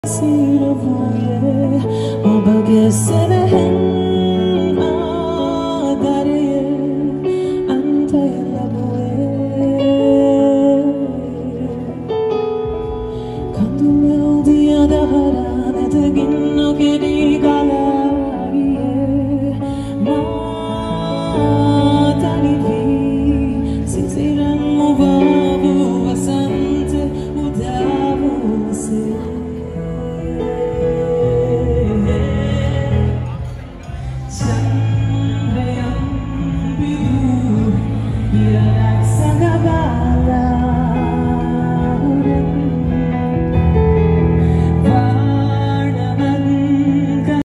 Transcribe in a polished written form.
සිරවුයේ ඔබගේ සෙනෙහෙන් ආදරයේ අන්තය ලැබුවේ කඳුළු දිය දහරා නැත ගින්න කෙරී ගලා